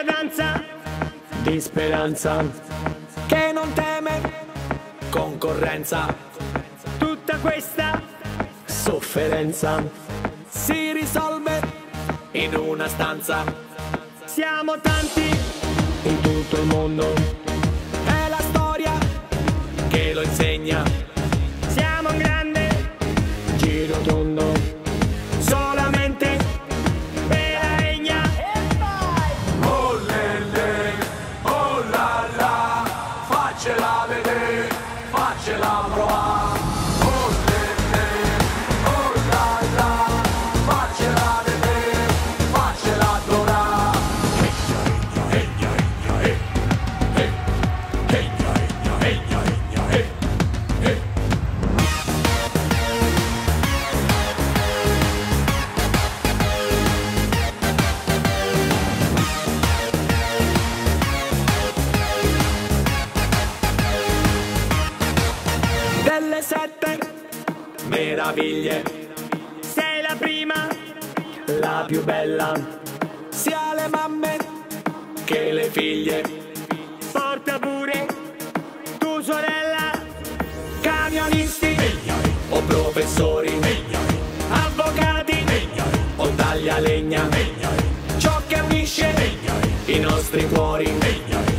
danza di speranza che non teme concorrenza, tutta questa sofferenza si risolve in una stanza, siamo tanti in tutto il mondo è la storia che lo insegna, siamo un grande giro tondo, solamente per la regna. Oh lele, oh la la, faccela vedere, faccela provare. Oh lele, oh la la, faccela vedere, faccela adorare. delle 7 meraviglie, Sei la prima, la più bella sia le mamme che le figlie, porta pure tu sorella, camionisti o professori, avvocati, o taglia legna, ciò che unisce i nostri cuori,